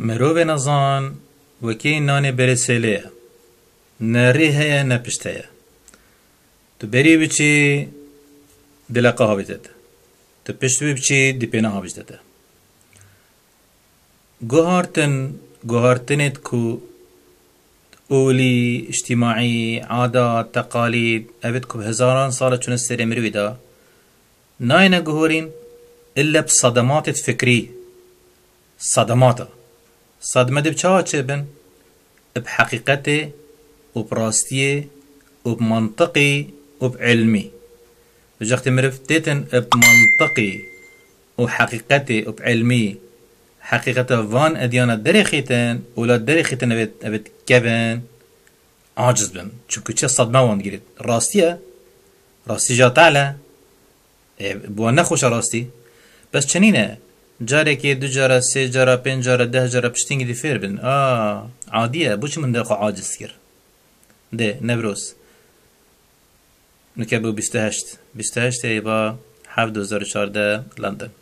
مروف نزان وكي ناني برسيليه ناري هيا نپشتيا تو بري بچي دلقا هاويتت تو پشتوي بچي دپينا هاويتت گوهارتنت كو أولي اجتماعي عادات تقاليد أبد كو هزاران سالة چون السري مروي دا ناينا گوهورين إلا بصدمات فكري صدمة دي بچاها چه بن بحقيقته وبراستيه وبمنطقي وبعلمي وجاكت مرف تيتن بمنطقي وحقيقتي وبعلمي حقيقة فان اديانا دريخيتن ولا دريخيتن ابد كيفن عاجز بن چونكو چه صدمه وان گيرت راستي جا تعالى بوان نخوش راستي بس چنينه جاره که دو جاره سه جاره پنج جاره 10 جاره پشتینگی دی فیر بن عادیه بوچ من دقیقه عاجز کر ده نبروس نکه بو 28 با 7 2014 لندن